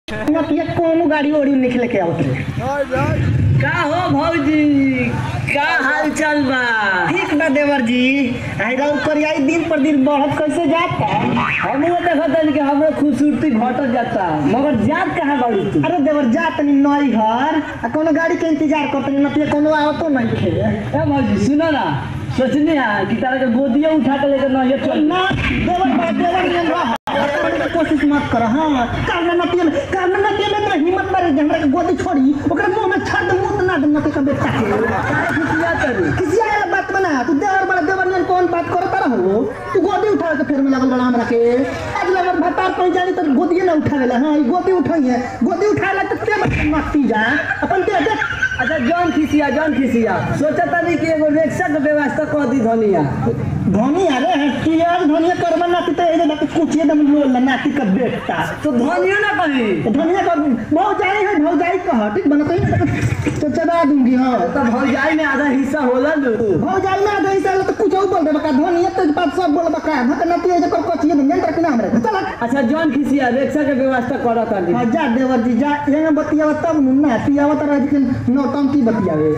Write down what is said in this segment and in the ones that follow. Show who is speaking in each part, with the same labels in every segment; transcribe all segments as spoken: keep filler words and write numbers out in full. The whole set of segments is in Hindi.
Speaker 1: नतिया कोनो गाड़ी ओड़ी निकल के आवत रे।
Speaker 2: का हो भौजी, का हाल चाल बा?
Speaker 1: ठीक बा देवर जी। आई राउ करियाई दिन पर दिन बढ़त कैसे जाता?
Speaker 2: हम वो देखत कि हमरे खूबसूरती घटत जाता, मगर जात कहां बाड़ी तू?
Speaker 1: अरे देवर जा तनी नई घर आ कोनो गाड़ी के इंतजार करतनी नतिया कोनो आवतो नहीं खे।
Speaker 2: ए भौजी सुनो ना, सोचनी है कि तारा के गोदिया उठा के लेकर ना ये चल
Speaker 1: ना देवर बा देवर ने रह कोशिश मत कर। हां कान नतिया कान नतिया में तो हिम्मत मारे हमरा के गोदी छोड़ी ओकरा मुंह में छड़ मुंह ना दे नतिया का बेटा के किसिया करी किसिया वाला बात बना। तू देवर बड़ा देवर ने कौन बात करता रहो? तू गोदी उठा के फिर में लगल बड़ा हमरा के आज लगल भतार कोई जानी तो गोदी ना उठावेला। हां ई गोदी उठाई है, गोदी उठाला तो ते नती जा अपन दे दे।
Speaker 2: अच्छा जॉन खिसिया जॉन खिसिया सोचता नहीं कि एगो रिक्शा के व्यवस्था कर दी धनिया
Speaker 1: धनिया रे कियार धनिया करबा नाती तो एजे बात कुछिए दम लोल नाती का बेटा
Speaker 2: तो धनिया ना कही
Speaker 1: धनिया का भौजाई है भौजाई कह ठीक बनत है तो चढ़ा दूंगी। हां
Speaker 2: तो भौजाई में आधा हिस्सा होला लो
Speaker 1: भौजाई में आधा हिस्सा तो कुछ और बोल दे बका धनिया तो बात सब बोल बका धक नाती एजे कर कुछिए दम नहीं रखना हमरे चल।
Speaker 2: अच्छा जॉन खिसिया रिक्शा के व्यवस्था करत आली।
Speaker 1: हां जा देवर जी जा यहां बतियाव तब ना पियाव त रह के नौटंकी बतियावे।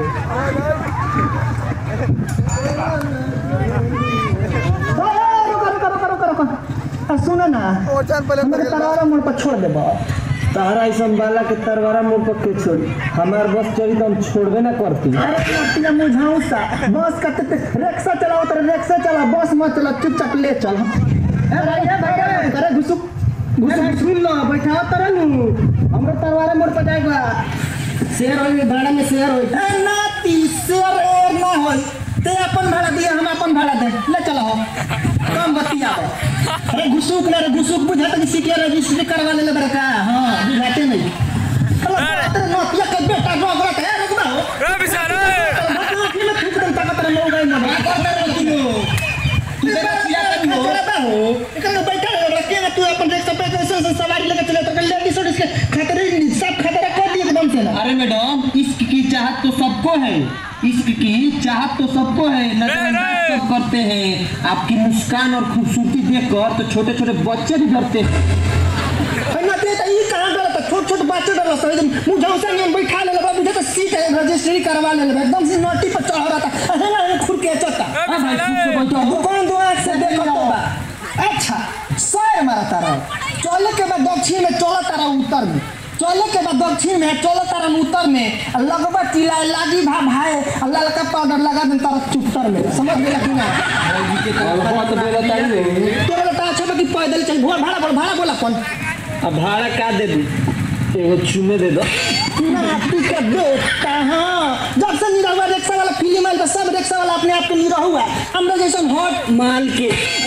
Speaker 1: सुनो ना हमारे तरवारा मोड़ पर छोड़ देबो।
Speaker 2: तारा ऐसा बाला के तरवारा मोड़ पर के छोड़ी हमार बस चली तो हम छोड़बे ना करती।
Speaker 1: अरे नतिया मुझाऊ सा बस करते रिक्शा चलाओ तो रिक्शा चला बस मत चला चुपचाप ले चल। ए भाई ए भाई अरे घुसु घुसु सुन लो बैठा तरनु हमरे तरवारा मोड़ पर जाएगा शेर होई भाड़ा में शेर होई। ए नाती शेर ए ना होई ते अपन भाड़ा दिया हम अपन भाड़ा दे ले चलो कम बतिया। अरे घुसुक ना रे घुसुक बुझात कि सीखे रजिस्ट्री करवा ले बड़का। हां बुझाते नहीं अरे नतिया के बेटा गोगरा है रुकबा हो रे बिचारे बाकी में थूक देता का तरह लोग आई ना करते रहो तू तू नतिया के हो एकन बैठा है रखे तू अपन रिक्शा पे से सवारी लेके चले तो लेडीज और इसके खतरे सब खतरा कर दिए एकदम से ना।
Speaker 2: अरे मैडम इश्क की चाहत तो सबको है, इश्क की चाहत तो सबको है, नजरअंदाज सब करते हैं। आपकी मुस्कान और खूबसूरती देखकर तो छोटे छोटे बच्चे भी डरते हैं।
Speaker 1: ना ते तो ई कहां डरता छोटे छोटे बच्चे डर रहा एकदम मुझे से नहीं बैठा ले लगा मुझे तो सीट है रजिस्ट्री करवा ले लगा एकदम से नोटी पर चढ़ रहा था अरे ना खुर के चता। हां भाई खुद से बैठो कौन दो आंख से देख रहा बा। अच्छा सर मारा तारा चले के बाद दक्षिण में चला तारा उत्तर में चले के बाद दक्षिण में चलो तारा उत्तर में लगबा चिल्लाए लागी भा भाई ललका पाउडर लगा दे तारा चुप्तर में समझ गेला कि ना
Speaker 2: बहुत बोलता है
Speaker 1: तोरा लटा अच्छा कि पैदल चल भोर भाड़ा बोल भाड़ा बोला कौन
Speaker 2: अब भाड़ा का दे दी एगो चुमे दे दो
Speaker 1: नाती का बेटा। हां जब से निरहुआ रिक्शा वाला फिल्म आइल सब रिक्शा वाला अपने आप के निरहुआ हमरा जैसन हॉट माल के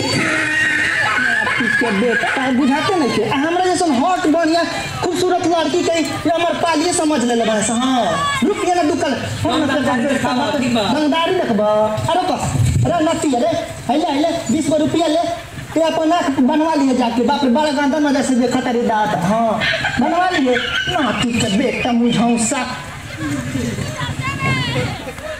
Speaker 1: के बेटा बुझाते नहीं के हमरा जैसन हॉट बढ़िया खूबसूरत लड़की के हमर पालिए समझ ले बा। हां रुक गेला दुकल रंगदारी देखबा। अरे बस अरे नती अरे हैले हैले बीस रुपया ले ते अपन आँख बनवा लिए जाके बाप रे बड़ा गंदा मजा से देखा तारी दांत। हां बनवा लिए नाती के बेटा मुझाऊ सा।